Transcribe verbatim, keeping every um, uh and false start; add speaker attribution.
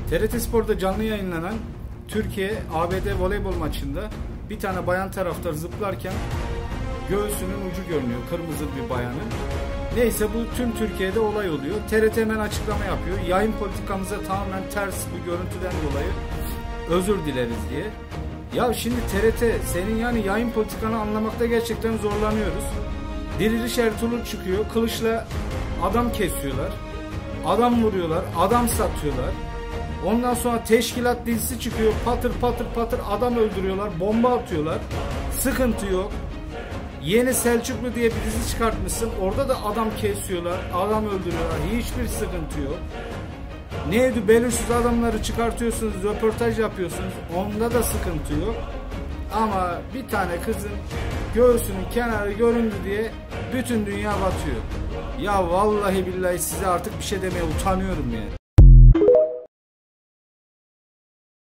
Speaker 1: T R T Spor'da canlı yayınlanan Türkiye A B D voleybol maçında bir tane bayan taraftar zıplarken göğsünün ucu görünüyor, kırmızı bir bayanın. Neyse, bu tüm Türkiye'de olay oluyor. T R T hemen açıklama yapıyor. Yayın politikamıza tamamen ters bu görüntüden dolayı özür dileriz diye. Ya şimdi T R T senin yani yayın politikanı anlamakta gerçekten zorlanıyoruz. Diriliş Ertuğrul çıkıyor, kılıçla adam kesiyorlar, adam vuruyorlar, adam satıyorlar. Ondan sonra Teşkilat dizisi çıkıyor, patır patır patır adam öldürüyorlar, bomba atıyorlar. Sıkıntı yok. Yeni Selçuklu diye bir dizi çıkartmışsın, orada da adam kesiyorlar, adam öldürüyorlar, hiçbir sıkıntı yok. Neydi, belirsiz adamları çıkartıyorsunuz, röportaj yapıyorsunuz, onda da sıkıntı yok. Ama bir tane kızın göğsünün kenarı göründü diye bütün dünya batıyor. Ya vallahi billahi size artık bir şey demeye utanıyorum yani.